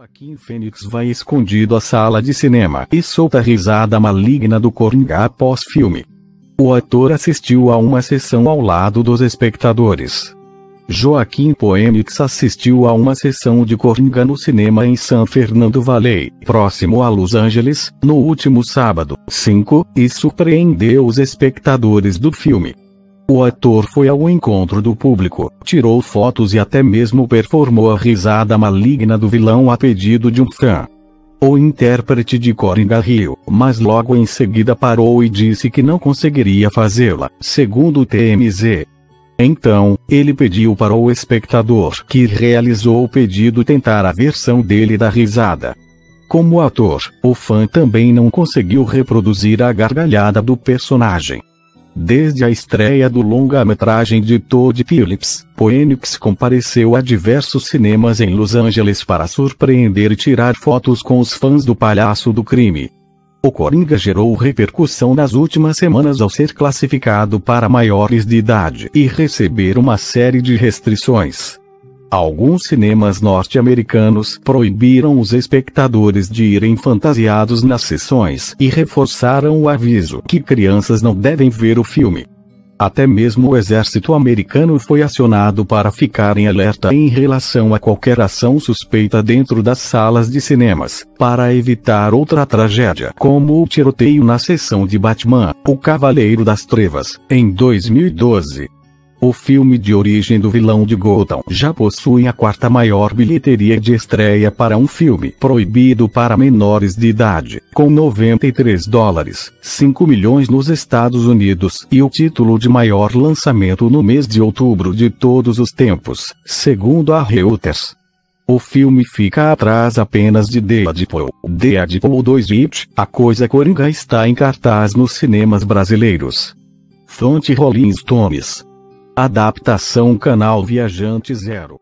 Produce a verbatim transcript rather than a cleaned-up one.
Joaquim Fênix vai escondido à sala de cinema e solta a risada maligna do Coringa após filme. O ator assistiu a uma sessão ao lado dos espectadores. Joaquim Phoenix assistiu a uma sessão de Coringa no cinema em San Fernando Valley, próximo a Los Angeles, no último sábado, cinco, e surpreendeu os espectadores do filme. O ator foi ao encontro do público, tirou fotos e até mesmo performou a risada maligna do vilão a pedido de um fã. O intérprete de Coringa riu, mas logo em seguida parou e disse que não conseguiria fazê-la, segundo o T M Z. Então, ele pediu para o espectador que realizou o pedido tentar a versão dele da risada. Como ator, o fã também não conseguiu reproduzir a gargalhada do personagem. Desde a estreia do longa-metragem de Todd Phillips, Phoenix compareceu a diversos cinemas em Los Angeles para surpreender e tirar fotos com os fãs do palhaço do crime. O Coringa gerou repercussão nas últimas semanas ao ser classificado para maiores de idade e receber uma série de restrições. Alguns cinemas norte-americanos proibiram os espectadores de irem fantasiados nas sessões e reforçaram o aviso que crianças não devem ver o filme. Até mesmo o exército americano foi acionado para ficar em alerta em relação a qualquer ação suspeita dentro das salas de cinemas, para evitar outra tragédia, como o tiroteio na sessão de Batman, O Cavaleiro das Trevas, em dois mil e doze. O filme de origem do vilão de Gotham já possui a quarta maior bilheteria de estreia para um filme proibido para menores de idade, com noventa e três dólares, cinco milhões nos Estados Unidos, e o título de maior lançamento no mês de outubro de todos os tempos, segundo a Reuters. O filme fica atrás apenas de Deadpool. Deadpool dois It, A Coisa Coringa está em cartaz nos cinemas brasileiros. Fonte Rolling Stones. Adaptação Canal Viajante Zero.